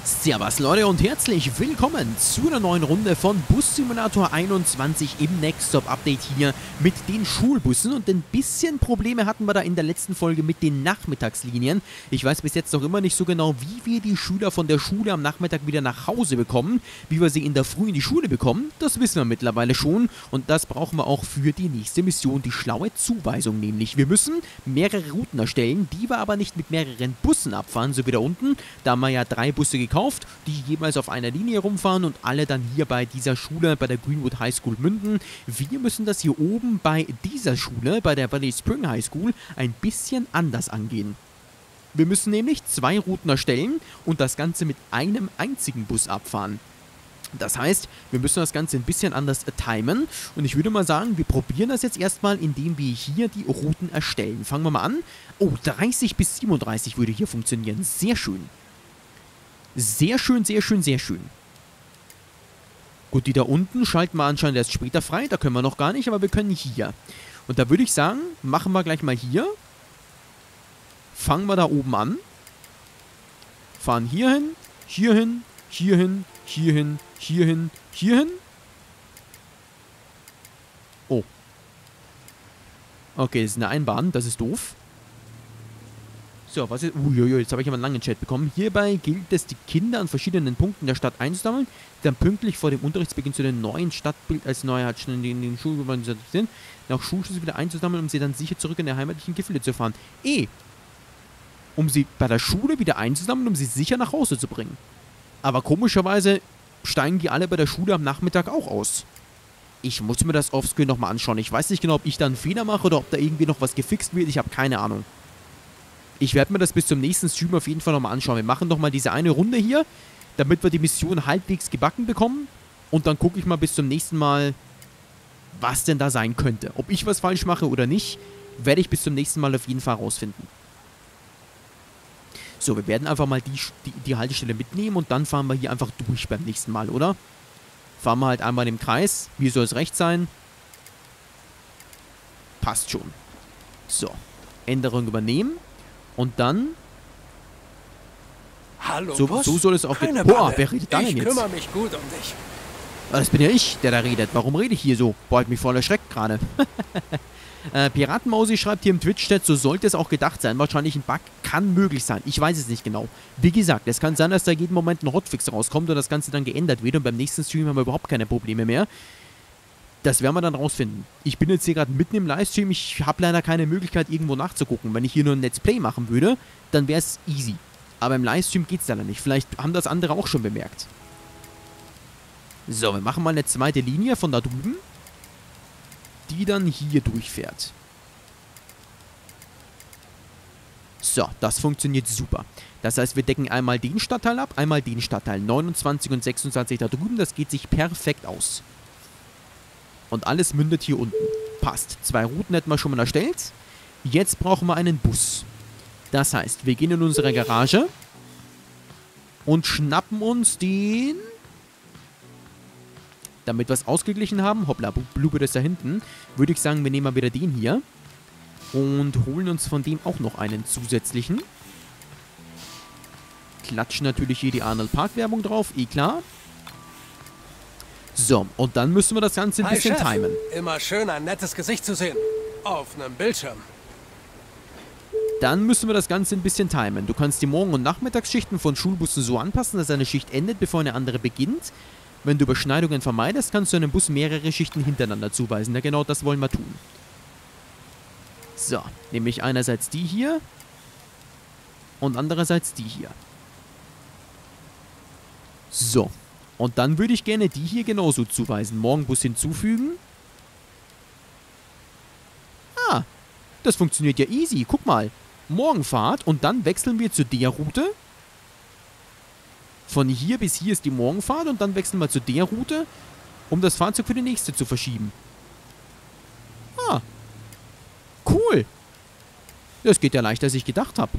Servus Leute und herzlich willkommen zu einer neuen Runde von Bus Simulator 21 im Next Stop Update hier mit den Schulbussen. Und ein bisschen Probleme hatten wir da in der letzten Folge mit den Nachmittagslinien. Ich weiß bis jetzt noch immer nicht so genau, wie wir die Schüler von der Schule am Nachmittag wieder nach Hause bekommen. Wie wir sie in der Früh in die Schule bekommen, das wissen wir mittlerweile schon. Und das brauchen wir auch für die nächste Mission, die schlaue Zuweisung nämlich. Wir müssen mehrere Routen erstellen, die wir aber nicht mit mehreren Bussen abfahren, so wie da unten. Da haben wir ja 3 Busse gekauft, die jeweils auf einer Linie rumfahren und alle dann hier bei dieser Schule, bei der Greenwood High School münden. Wir müssen das hier oben bei dieser Schule, bei der Valley Spring High School, ein bisschen anders angehen. Wir müssen nämlich 2 Routen erstellen und das Ganze mit einem einzigen Bus abfahren. Das heißt, wir müssen das Ganze ein bisschen anders timen und ich würde mal sagen, wir probieren das jetzt erstmal, indem wir hier die Routen erstellen. Fangen wir mal an. Oh, 30 bis 37 würde hier funktionieren. Sehr schön. Sehr schön, sehr schön, sehr schön. Gut, die da unten schalten wir anscheinend erst später frei. Da können wir noch gar nicht, aber wir können hier. Und da würde ich sagen, machen wir gleich mal hier. Fangen wir da oben an. Fahren hierhin, hierhin, hierhin, hierhin, hierhin, hierhin. Oh. Okay, das ist eine Einbahn. Das ist doof. So, was ist... Uiuiui, jetzt habe ich aber einen langen Chat bekommen. Hierbei gilt es, die Kinder an verschiedenen Punkten der Stadt einzusammeln, die dann pünktlich vor dem Unterrichtsbeginn zu dem neuen Stadtbild als Neuheit in den Schulgebäuden sind, nach Schulschluss wieder einzusammeln, um sie dann sicher zurück in der heimatlichen Gefilde zu fahren. Um sie bei der Schule wieder einzusammeln, um sie sicher nach Hause zu bringen. Aber komischerweise steigen die alle bei der Schule am Nachmittag auch aus. Ich muss mir das offscreen nochmal anschauen. Ich weiß nicht genau, ob ich da einen Fehler mache oder ob da irgendwie noch was gefixt wird. Ich habe keine Ahnung. Ich werde mir das bis zum nächsten Stream auf jeden Fall nochmal anschauen. Wir machen nochmal diese eine Runde hier, damit wir die Mission halbwegs gebacken bekommen. Und dann gucke ich mal bis zum nächsten Mal, was denn da sein könnte. Ob ich was falsch mache oder nicht, werde ich bis zum nächsten Mal auf jeden Fall rausfinden. So, wir werden einfach mal die Haltestelle mitnehmen und dann fahren wir hier einfach durch beim nächsten Mal, oder? Fahren wir halt einmal im Kreis. Wie soll es recht sein? Passt schon. So, Änderung übernehmen. Und dann... Hallo, so soll es auch gehen. Keine Boah, Bange. wer redet da denn Ich jetzt? kümmere mich gut um dich. Das bin ja ich, der da redet. Warum rede ich hier so? Boah, hat mich voll erschreckt gerade. Piratenmausi schreibt hier im Twitch-Chat, so sollte es auch gedacht sein. Wahrscheinlich ein Bug kann möglich sein. Ich weiß es nicht genau. Wie gesagt, es kann sein, dass da jeden Moment ein Hotfix rauskommt und das Ganze dann geändert wird und beim nächsten Stream haben wir überhaupt keine Probleme mehr. Das werden wir dann rausfinden. Ich bin jetzt hier gerade mitten im Livestream. Ich habe leider keine Möglichkeit, irgendwo nachzugucken. Wenn ich hier nur ein Let's Play machen würde, dann wäre es easy. Aber im Livestream geht es leider nicht. Vielleicht haben das andere auch schon bemerkt. So, wir machen mal eine zweite Linie von da drüben, die dann hier durchfährt. So, das funktioniert super. Das heißt, wir decken einmal den Stadtteil ab, einmal den Stadtteil. 29 und 26 da drüben, das geht sich perfekt aus. Und alles mündet hier unten. Passt. 2 Routen hätten wir schon mal erstellt. Jetzt brauchen wir einen Bus. Das heißt, wir gehen in unsere Garage und schnappen uns den... Damit wir es ausgeglichen haben, hoppla, Blube ist da hinten, würde ich sagen, wir nehmen mal wieder den hier und holen uns von dem auch noch einen zusätzlichen. Klatschen natürlich hier die Arnold Park Werbung drauf, klar. So, und dann müssen wir das Ganze ein bisschen Chef. timen. Immer schön, ein nettes Gesicht zu sehen. Auf einem Bildschirm. Dann müssen wir das Ganze ein bisschen timen. Du kannst die Morgen- und Nachmittagsschichten von Schulbussen so anpassen, dass eine Schicht endet, bevor eine andere beginnt. Wenn du Überschneidungen vermeidest, kannst du einem Bus mehrere Schichten hintereinander zuweisen. Ja, genau das wollen wir tun. So, nämlich einerseits die hier und andererseits die hier. So, und dann würde ich gerne die hier genauso zuweisen. Morgenbus hinzufügen. Ah, das funktioniert ja easy. Guck mal, Morgenfahrt und dann wechseln wir zu der Route. Von hier bis hier ist die Morgenfahrt und dann wechseln wir zu der Route, um das Fahrzeug für die nächste zu verschieben. Ah. Cool. Das geht ja leichter, als ich gedacht habe.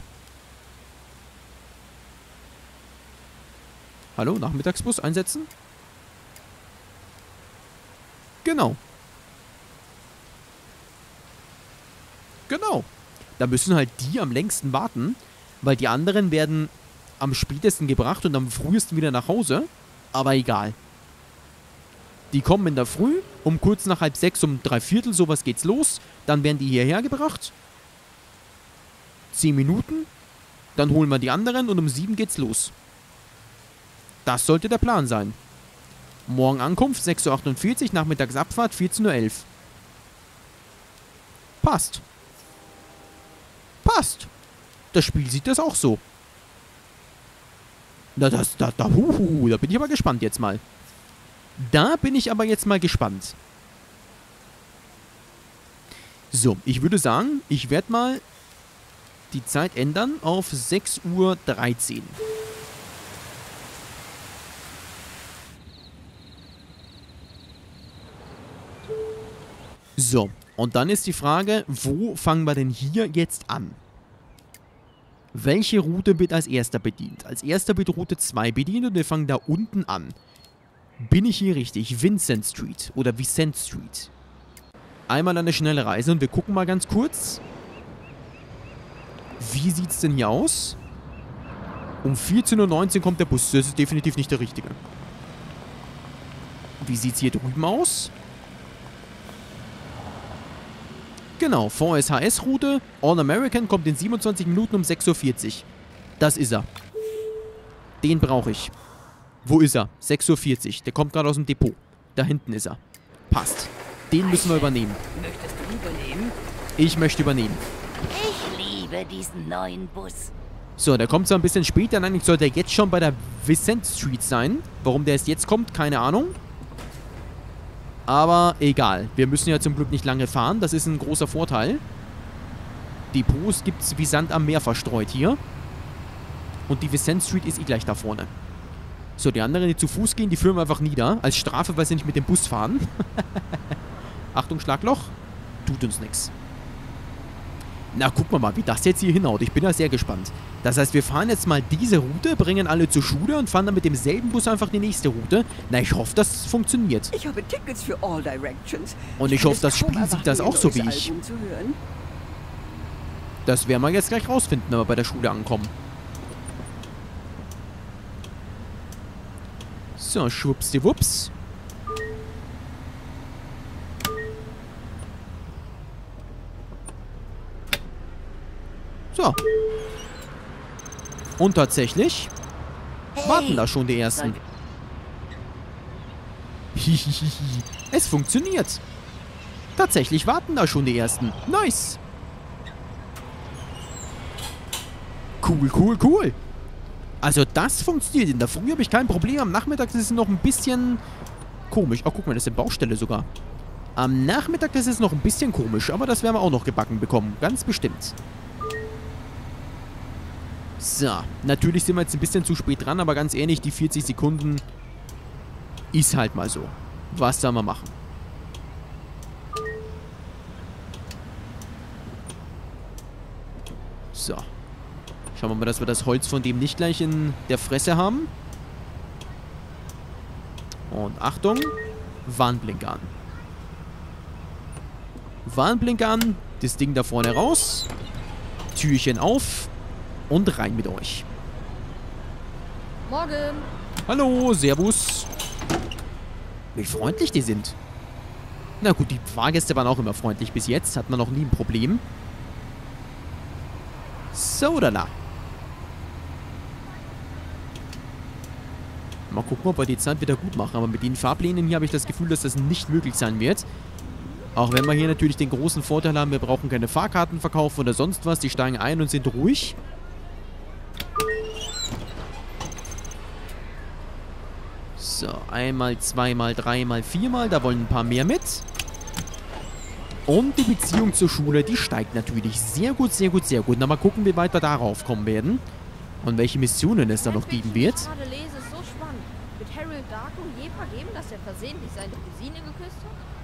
Hallo, Nachmittagsbus einsetzen? Genau. Genau. Da müssen halt die am längsten warten, weil die anderen werden am spätesten gebracht und am frühesten wieder nach Hause. Aber egal. Die kommen in der Früh, um kurz nach 5:30, um 3/4, sowas geht's los. Dann werden die hierher gebracht. 10 Minuten. Dann holen wir die anderen und um 7 geht's los. Das sollte der Plan sein. Morgen Ankunft, 6:48 Uhr, Nachmittagsabfahrt, 14:11 Uhr. Passt. Passt. Das Spiel sieht das auch so. Da bin ich aber gespannt jetzt mal. Da bin ich aber jetzt mal gespannt. So, ich würde sagen, ich werde mal die Zeit ändern auf 6:13 Uhr. So, und dann ist die Frage, wo fangen wir denn hier jetzt an? Welche Route wird als erster bedient? Als erster wird Route 2 bedient und wir fangen da unten an. Bin ich hier richtig? Vincent Street oder Vicent Street. Einmal eine schnelle Reise und wir gucken mal ganz kurz. Wie sieht es denn hier aus? Um 14:19 Uhr kommt der Bus. Das ist definitiv nicht der richtige. Wie sieht es hier drüben aus? Genau, VSHS-Route. All American kommt in 27 Minuten um 6:40 Uhr. Das ist er. Den brauche ich. Wo ist er? 6:40 Uhr. Der kommt gerade aus dem Depot. Da hinten ist er. Passt. Den müssen wir übernehmen. Möchtest du übernehmen? Ich möchte übernehmen. Ich liebe diesen neuen Bus. So, der kommt zwar ein bisschen später. Nein, ich sollte jetzt schon bei der Vicent Street sein. Warum der erst jetzt kommt, keine Ahnung. Aber egal. Wir müssen ja zum Glück nicht lange fahren. Das ist ein großer Vorteil. Depots gibt es wie Sand am Meer verstreut hier. Und die Vicent Street ist eh gleich da vorne. So, die anderen, die zu Fuß gehen, die führen wir einfach nieder. Als Strafe, weil sie nicht mit dem Bus fahren. Achtung, Schlagloch. Tut uns nichts. Na, gucken wir mal, wie das jetzt hier hinhaut. Ich bin da sehr gespannt. Das heißt, wir fahren jetzt mal diese Route, bringen alle zur Schule und fahren dann mit demselben Bus einfach die nächste Route. Na, ich hoffe, das funktioniert. Ich habe Tickets für All Directions. Und ich hoffe, das Spiel sieht das auch so wie ich. Das werden wir jetzt gleich rausfinden, wenn wir bei der Schule ankommen. So, schwuppsdiwupps. So. Und tatsächlich warten da schon die ersten. Hihihihi. Es funktioniert. Tatsächlich warten da schon die ersten. Nice. Cool, cool, cool. Also das funktioniert. In der Früh habe ich kein Problem. Am Nachmittag ist es noch ein bisschen komisch. Oh, guck mal, das ist eine Baustelle sogar. Am Nachmittag ist es noch ein bisschen komisch. Aber das werden wir auch noch gebacken bekommen. Ganz bestimmt. So, natürlich sind wir jetzt ein bisschen zu spät dran, aber ganz ehrlich, die 40 Sekunden ist halt mal so. Was soll man machen? So. Schauen wir mal, dass wir das Holz von dem nicht gleich in der Fresse haben. Und Achtung, Warnblinker an. Warnblinker an, das Ding da vorne raus. Türchen auf. Und rein mit euch. Morgen. Hallo, servus. Wie freundlich die sind. Na gut, die Fahrgäste waren auch immer freundlich bis jetzt. Hat man noch nie ein Problem. So, da. Mal gucken, ob wir die Zeit wieder gut machen. Aber mit den Fahrplänen hier habe ich das Gefühl, dass das nicht möglich sein wird. Auch wenn wir hier natürlich den großen Vorteil haben, wir brauchen keine Fahrkarten verkaufen oder sonst was. Die steigen ein und sind ruhig. So, einmal, zweimal, dreimal, viermal. Da wollen ein paar mehr mit. Und die Beziehung zur Schule, die steigt natürlich. Sehr gut, sehr gut, sehr gut. Na, mal gucken, wie weit wir darauf kommen werden. Und welche Missionen es da noch geben wird. Was ich gerade lese, ist so spannend. Wird Harold Darko je vergeben, dass er versehentlich seine Cousine geküsst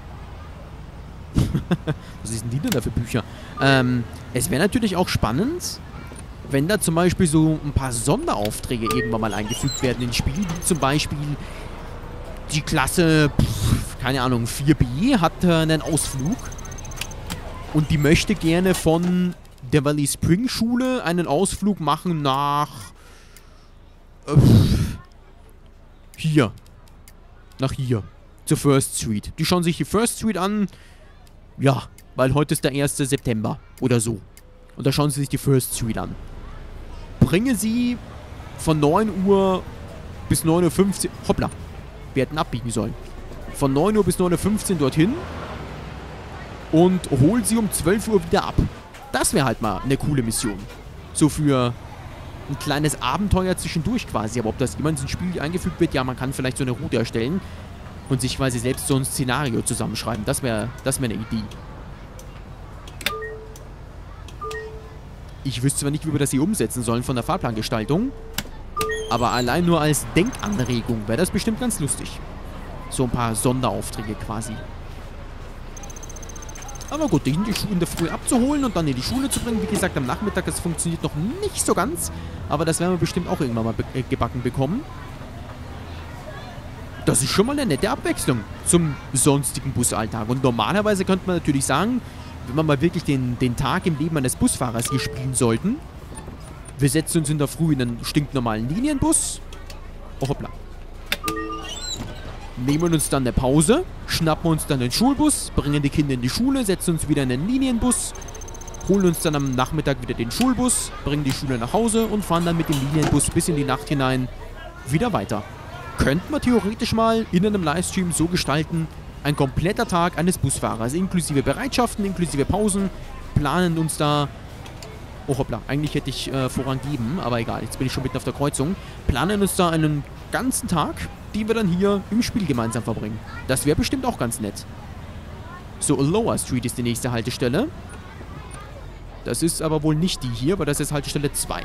hat? Was ist denn die denn da für Bücher? Es wäre natürlich auch spannend, wenn da zum Beispiel so ein paar Sonderaufträge irgendwann mal eingefügt werden ins Spiel. Wie zum Beispiel die Klasse, keine Ahnung, 4b hat einen Ausflug. Und die möchte gerne von der Valley Spring Schule einen Ausflug machen nach Hier. Nach hier. Zur First Street. Die schauen sich die First Street an. Ja, weil heute ist der 1. September. Oder so. Und da schauen sie sich die First Street an. Bringe sie von 9 Uhr bis 9:15 Uhr. Hoppla. Wir hätten abbiegen sollen. Von 9 Uhr bis 9:15 Uhr dorthin. Und hol sie um 12 Uhr wieder ab. Das wäre halt mal eine coole Mission. So für ein kleines Abenteuer zwischendurch quasi. Aber ob das jemals ins Spiel eingefügt wird, ja, man kann vielleicht so eine Route erstellen und sich quasi selbst so ein Szenario zusammenschreiben. Das wäre eine Idee. Ich wüsste zwar nicht, wie wir das hier umsetzen sollen von der Fahrplangestaltung, aber allein nur als Denkanregung wäre das bestimmt ganz lustig. So ein paar Sonderaufträge quasi. Aber gut, die in der Früh abzuholen und dann in die Schule zu bringen. Wie gesagt, am Nachmittag, das funktioniert noch nicht so ganz. Aber das werden wir bestimmt auch irgendwann mal gebacken bekommen. Das ist schon mal eine nette Abwechslung zum sonstigen Busalltag. Und normalerweise könnte man natürlich sagen, wenn wir mal wirklich den Tag im Leben eines Busfahrers hier spielen sollten, wir setzen uns in der Früh in einen stinknormalen Linienbus. Oh, hoppla. Nehmen uns dann eine Pause, schnappen uns dann den Schulbus, bringen die Kinder in die Schule, setzen uns wieder in den Linienbus, holen uns dann am Nachmittag wieder den Schulbus, bringen die Schule nach Hause und fahren dann mit dem Linienbus bis in die Nacht hinein wieder weiter. Könnten wir theoretisch mal in einem Livestream so gestalten, ein kompletter Tag eines Busfahrers, inklusive Bereitschaften, inklusive Pausen, planen uns da... Oh hoppla, eigentlich hätte ich vorangeben, aber egal, jetzt bin ich schon mitten auf der Kreuzung. Planen uns da einen ganzen Tag, den wir dann hier im Spiel gemeinsam verbringen. Das wäre bestimmt auch ganz nett. So, Lower Street ist die nächste Haltestelle. Das ist aber wohl nicht die hier, weil das ist Haltestelle 2.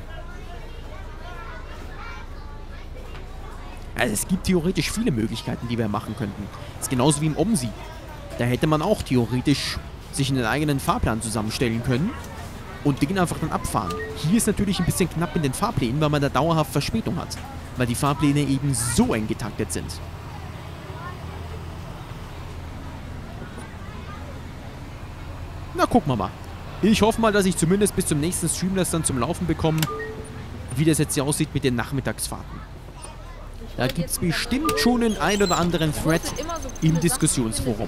Also es gibt theoretisch viele Möglichkeiten, die wir machen könnten. Das ist genauso wie im OMSI. Da hätte man auch theoretisch sich einen eigenen Fahrplan zusammenstellen können und den einfach dann abfahren. Hier ist natürlich ein bisschen knapp in den Fahrplänen, weil man da dauerhaft Verspätung hat. Weil die Fahrpläne eben so eng getaktet sind. Na, gucken wir mal. Ich hoffe mal, dass ich zumindest bis zum nächsten Stream das dann zum Laufen bekomme, wie das jetzt hier aussieht mit den Nachmittagsfahrten. Da gibt es bestimmt schon einen ein oder anderen Thread im Diskussionsforum.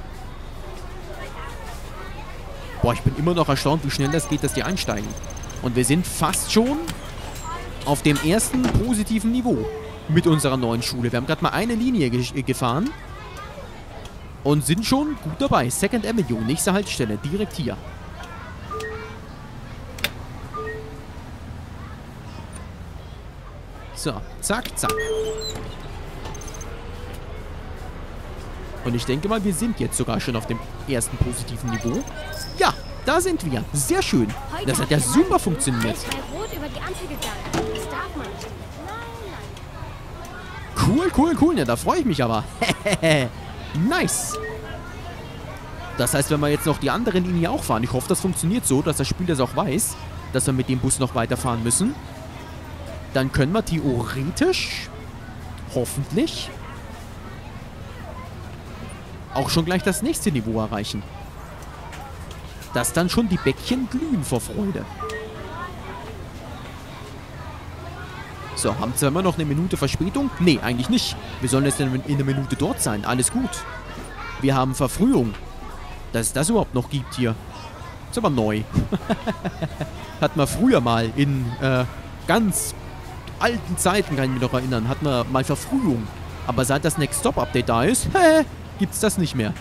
Boah, ich bin immer noch erstaunt, wie schnell das geht, dass die einsteigen. Und wir sind fast schon auf dem ersten positiven Niveau mit unserer neuen Schule. Wir haben gerade mal eine Linie gefahren und sind schon gut dabei. Second Avenue, nächste Haltestelle, direkt hier. So, zack, zack. Und ich denke mal, wir sind jetzt sogar schon auf dem ersten positiven Niveau. Ja, da sind wir. Sehr schön. Das hat ja super funktioniert. Cool, cool, cool. Ja, da freue ich mich aber. Nice. Das heißt, wenn wir jetzt noch die andere Linie auch fahren, ich hoffe, das funktioniert so, dass das Spiel das auch weiß, dass wir mit dem Bus noch weiterfahren müssen, dann können wir theoretisch, hoffentlich, auch schon gleich das nächste Niveau erreichen. Dass dann schon die Bäckchen glühen vor Freude. So, haben zwar immer noch eine Minute Verspätung? Nee, eigentlich nicht. Wir sollen jetzt in einer Minute dort sein. Alles gut. Wir haben Verfrühung. Dass es das überhaupt noch gibt hier. Ist aber neu. Hat man früher mal in ganz alten Zeiten, kann ich mich noch erinnern, hat man mal Verfrühung. Aber seit das Next Stop Update da ist, gibt's das nicht mehr.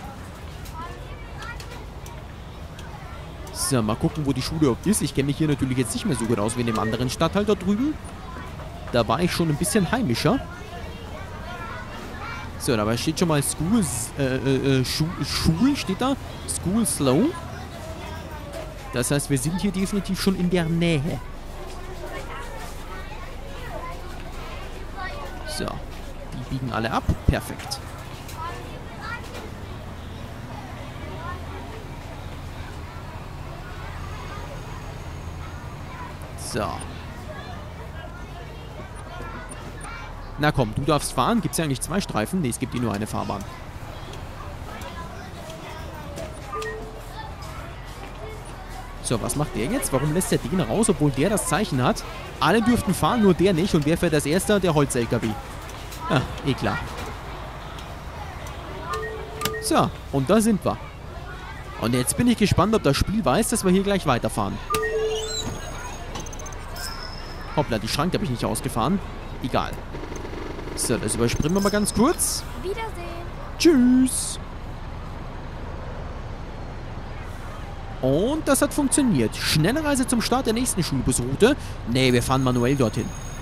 So, mal gucken, wo die Schule überhaupt ist. Ich kenne mich hier natürlich jetzt nicht mehr so gut aus wie in dem anderen Stadtteil da drüben. Da war ich schon ein bisschen heimischer. So, dabei steht schon mal Schul steht da. School Slow. Das heißt, wir sind hier definitiv schon in der Nähe. So, die biegen alle ab. Perfekt. So. Na komm, du darfst fahren. Gibt es ja eigentlich 2 Streifen? Ne, es gibt hier nur eine Fahrbahn. So, was macht der jetzt? Warum lässt er den raus, obwohl der das Zeichen hat? Alle dürften fahren, nur der nicht. Und wer fährt als erster? Der Holz-LKW. Ah, eh klar. So, und da sind wir. Und jetzt bin ich gespannt, ob das Spiel weiß, dass wir hier gleich weiterfahren. Hoppla, die Schranke habe ich nicht ausgefahren. Egal. So, das überspringen wir mal ganz kurz. Wiedersehen. Tschüss. Und das hat funktioniert. Schnelle Reise zum Start der nächsten Schulbusroute. Nee, wir fahren manuell dorthin.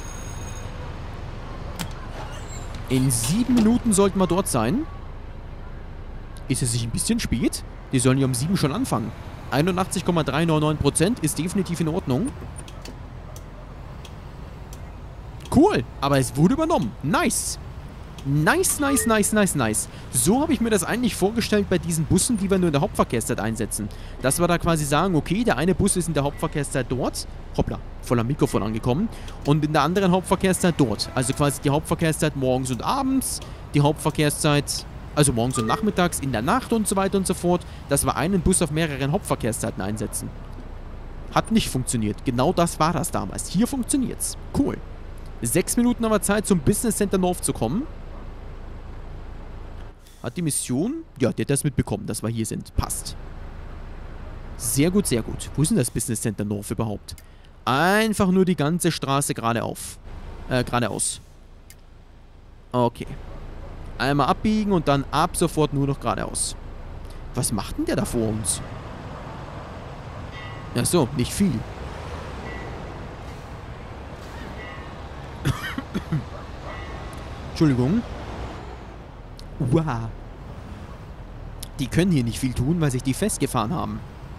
In 7 Minuten sollten wir dort sein. Ist es nicht ein bisschen spät? Die sollen ja um 7 schon anfangen. 81,399% ist definitiv in Ordnung. Cool, aber es wurde übernommen. Nice. Nice, nice, nice, nice, nice. So habe ich mir das eigentlich vorgestellt bei diesen Bussen, die wir nur in der Hauptverkehrszeit einsetzen. Dass wir da quasi sagen, okay, der eine Bus ist in der Hauptverkehrszeit dort. Hoppla, voll am Mikrofon angekommen. Und in der anderen Hauptverkehrszeit dort. Also quasi die Hauptverkehrszeit morgens und abends. Die Hauptverkehrszeit, also morgens und nachmittags, in der Nacht und so weiter und so fort. Dass wir einen Bus auf mehreren Hauptverkehrszeiten einsetzen. Hat nicht funktioniert. Genau das war das damals. Hier funktioniert's. Cool. 6 Minuten haben wir Zeit, zum Business Center North zu kommen. Hat die Mission? Ja, der hat das mitbekommen, dass wir hier sind. Passt. Sehr gut, sehr gut. Wo ist denn das Business Center North überhaupt? Einfach nur die ganze Straße geradeaus. Okay. Einmal abbiegen und dann ab sofort nur noch geradeaus. Was macht denn der da vor uns? Ach so, nicht viel. Entschuldigung. Wow. Die können hier nicht viel tun, weil sich die festgefahren haben.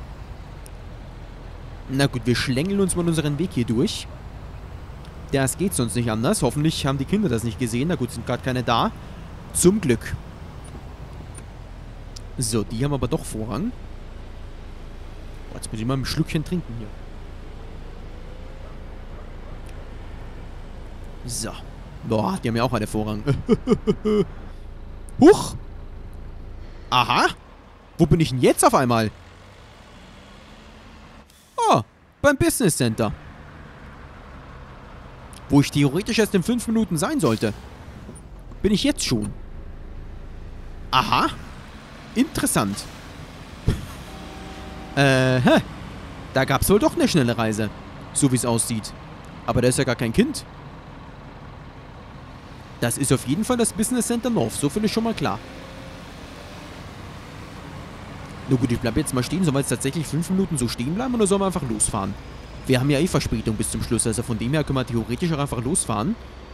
Na gut, wir schlängeln uns mal unseren Weg hier durch. Das geht sonst nicht anders. Hoffentlich haben die Kinder das nicht gesehen. Na gut, sind gerade keine da. Zum Glück. So, die haben aber doch Vorrang. Boah, jetzt muss ich mal ein Schlückchen trinken hier. So. Boah, die haben ja auch eine Vorrang. Huch! Aha! Wo bin ich denn jetzt auf einmal? Oh, beim Business Center. Wo ich theoretisch erst in 5 Minuten sein sollte. Bin ich jetzt schon. Aha! Interessant. Da gab es wohl doch eine schnelle Reise. So wie es aussieht. Aber da ist ja gar kein Kind. Das ist auf jeden Fall das Business Center North. So viel ist schon mal klar. Na gut, ich bleibe jetzt mal stehen. Sollen wir jetzt tatsächlich 5 Minuten so stehen bleiben oder sollen wir einfach losfahren? Wir haben ja eh Verspätung bis zum Schluss. Also von dem her können wir theoretisch auch einfach losfahren.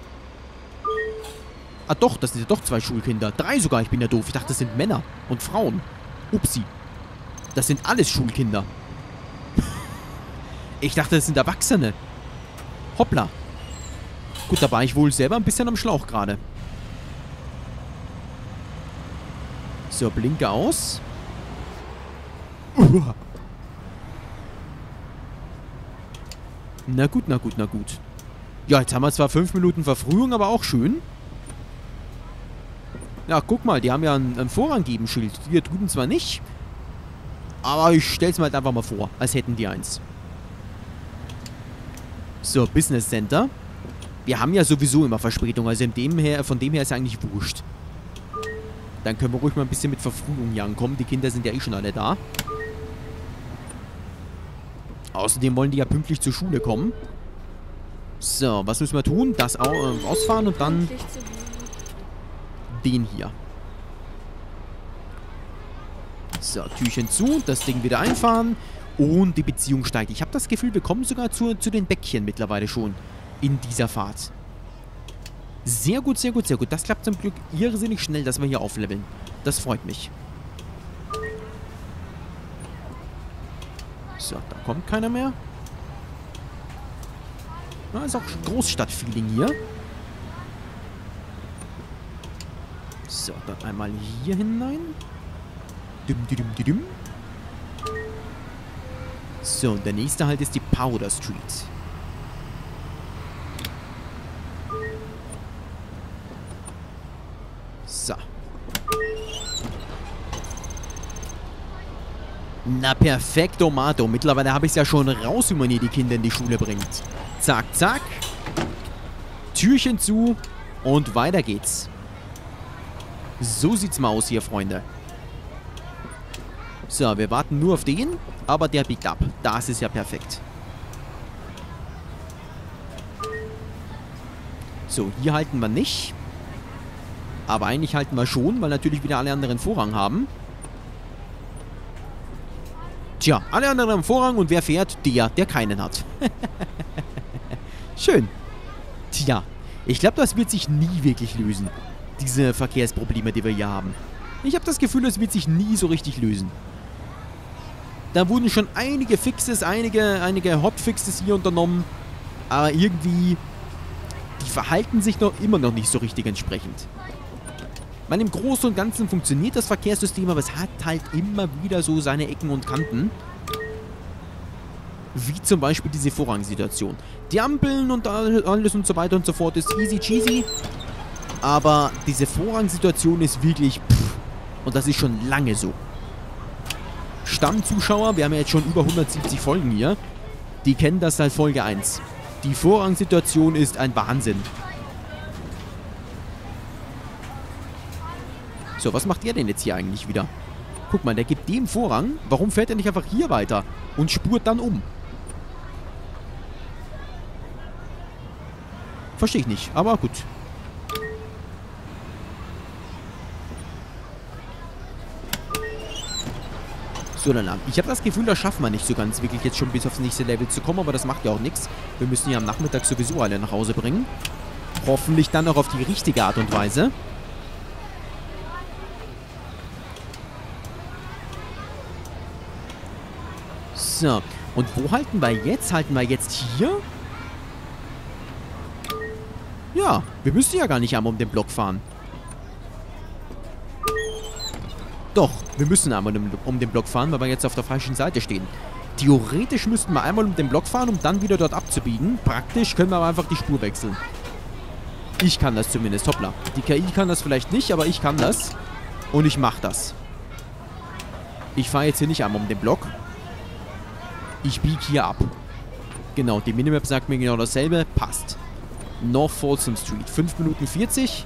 Ah doch, das sind ja doch 2 Schulkinder. 3 sogar, ich bin ja doof. Ich dachte, das sind Männer und Frauen. Upsi. Das sind alles Schulkinder. Ich dachte, das sind Erwachsene. Hoppla. Gut, da war ich wohl selber ein bisschen am Schlauch gerade. So, Blinker aus. Na gut, na gut, na gut. Ja, jetzt haben wir zwar 5 Minuten Verfrühung, aber auch schön. Ja, guck mal, die haben ja ein Vorranggeben-Schild. Wir drüben zwar nicht, aber ich stell's mir halt einfach mal vor, als hätten die eins. So, Business Center. Wir haben ja sowieso immer Verspätung, also von dem her ist ja eigentlich wurscht. Dann können wir ruhig mal ein bisschen mit Verfrühung hier ankommen. Die Kinder sind ja eh schon alle da. Außerdem wollen die ja pünktlich zur Schule kommen. So, was müssen wir tun? Das ausfahren und dann den hier. So, Türchen zu, das Ding wieder einfahren und die Beziehung steigt. Ich habe das Gefühl, wir kommen sogar zu den Bäckchen mittlerweile schon in dieser Fahrt. Sehr gut, sehr gut, sehr gut. Das klappt zum Glück irrsinnig schnell, dass wir hier aufleveln. Das freut mich. So, da kommt keiner mehr. Na, ist auch Großstadtfeeling hier. So, dann einmal hier hinein. So, und der nächste Halt ist die Powder Street. So. Na, perfekto, Mato. Mittlerweile habe ich es ja schon raus, wie man hier die Kinder in die Schule bringt. Zack, zack. Türchen zu und weiter geht's. So sieht's mal aus hier, Freunde. So, wir warten nur auf den, aber der biegt ab. Das ist ja perfekt. So, hier halten wir nicht. Aber eigentlich halten wir schon, weil natürlich wieder alle anderen Vorrang haben. Tja, alle anderen haben Vorrang und wer fährt? Der keinen hat. Schön. Tja, ich glaube, das wird sich nie wirklich lösen. Diese Verkehrsprobleme, die wir hier haben. Ich habe das Gefühl, das wird sich nie so richtig lösen. Da wurden schon einige Fixes, einige Hotfixes hier unternommen. Aber irgendwie, die verhalten sich immer noch nicht so richtig entsprechend. Weil im Großen und Ganzen funktioniert das Verkehrssystem, aber es hat halt immer wieder so seine Ecken und Kanten. Wie zum Beispiel diese Vorrangsituation. Die Ampeln und alles und so weiter und so fort ist easy cheesy. Aber diese Vorrangsituation ist wirklich und das ist schon lange so. Stammzuschauer, wir haben ja jetzt schon über 170 Folgen hier, die kennen das seit Folge 1. Die Vorrangsituation ist ein Wahnsinn. So, was macht er denn jetzt hier eigentlich wieder? Guck mal, der gibt dem Vorrang. Warum fährt er nicht einfach hier weiter und spurt dann um? Verstehe ich nicht, aber gut. So, dann ich habe das Gefühl, das schaffen wir nicht so ganz wirklich jetzt schon bis aufs nächste Level zu kommen, aber das macht ja auch nichts. Wir müssen ja am Nachmittag sowieso alle nach Hause bringen. Hoffentlich dann auch auf die richtige Art und Weise. So, und wo halten wir jetzt? Halten wir jetzt hier? Ja, wir müssen ja gar nicht einmal um den Block fahren. Doch, wir müssen einmal um den Block fahren, weil wir jetzt auf der falschen Seite stehen. Theoretisch müssten wir einmal um den Block fahren, um dann wieder dort abzubiegen. Praktisch können wir aber einfach die Spur wechseln. Ich kann das zumindest, hoppla. Die KI kann das vielleicht nicht, aber ich kann das. Und ich mache das. Ich fahre jetzt hier nicht einmal um den Block. Ich biege hier ab. Genau, die Minimap sagt mir genau dasselbe. Passt. North Folsom Street. 5 Minuten 40.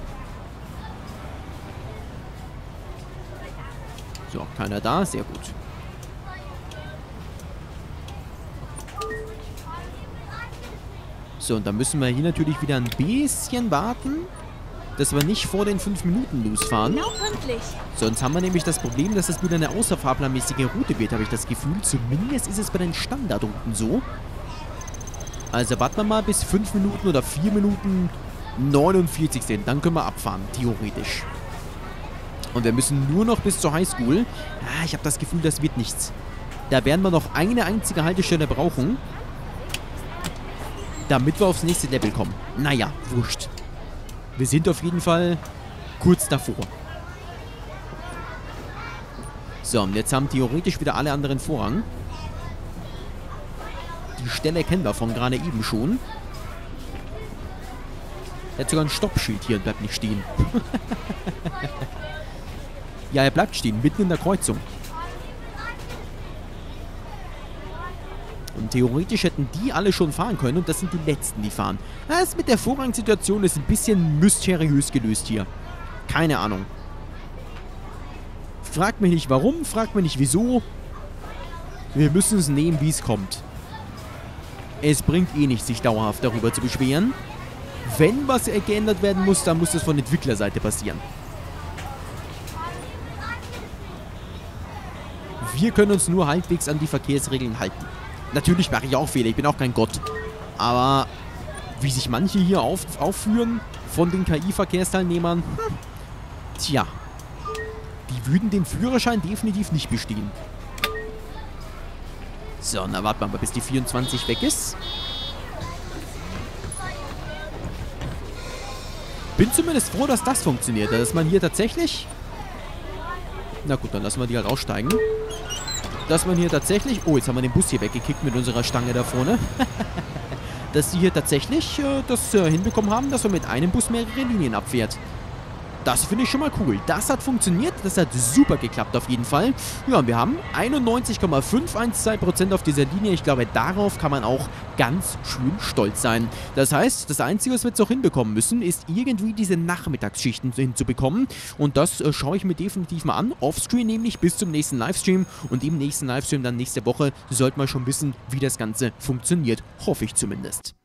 So, keiner da. Sehr gut. So, und dann müssen wir hier natürlich wieder ein bisschen warten, dass wir nicht vor den 5 Minuten losfahren. Genau pünktlich. Sonst haben wir nämlich das Problem, dass es wieder eine außerfahrplanmäßige Route wird, habe ich das Gefühl. Zumindest ist es bei den Standardrouten so. Also warten wir mal, bis 5 Minuten oder 4 Minuten 49 sind. Dann können wir abfahren, theoretisch. Und wir müssen nur noch bis zur Highschool. Ah, ich habe das Gefühl, das wird nichts. Da werden wir noch eine einzige Haltestelle brauchen, damit wir aufs nächste Level kommen. Naja, wurscht. Wir sind auf jeden Fall kurz davor. So, und jetzt haben theoretisch wieder alle anderen Vorrang. Die Stelle kennen wir von gerade eben schon. Er hat sogar ein Stoppschild hier und bleibt nicht stehen. Ja, er bleibt stehen, mitten in der Kreuzung. Und theoretisch hätten die alle schon fahren können und das sind die Letzten, die fahren. Das mit der Vorrangsituation ist ein bisschen mysteriös gelöst hier. Keine Ahnung. Fragt mich nicht warum, fragt mich nicht wieso. Wir müssen es nehmen, wie es kommt. Es bringt eh nichts, sich dauerhaft darüber zu beschweren. Wenn was geändert werden muss, dann muss das von Entwicklerseite passieren. Wir können uns nur halbwegs an die Verkehrsregeln halten. Natürlich mache ich auch Fehler, ich bin auch kein Gott. Aber wie sich manche hier aufführen von den KI-Verkehrsteilnehmern, tja, die würden den Führerschein definitiv nicht bestehen. So, na warten wir mal, bis die 24 weg ist. Bin zumindest froh, dass das funktioniert, dass man hier tatsächlich... Na gut, dann lassen wir die halt aussteigen. Dass man hier tatsächlich... Oh, jetzt haben wir den Bus hier weggekickt mit unserer Stange da vorne. Dass die hier tatsächlich das hinbekommen haben, dass man mit einem Bus mehrere Linien abfährt. Das finde ich schon mal cool. Das hat funktioniert, das hat super geklappt auf jeden Fall. Ja, wir haben 91,512% auf dieser Linie. Ich glaube, darauf kann man auch ganz schön stolz sein. Das heißt, das Einzige, was wir jetzt noch hinbekommen müssen, ist irgendwie diese Nachmittagsschichten hinzubekommen. Und das schaue ich mir definitiv mal an. Offscreen nämlich bis zum nächsten Livestream. Und im nächsten Livestream dann nächste Woche sollten wir schon wissen, wie das Ganze funktioniert. Hoffe ich zumindest.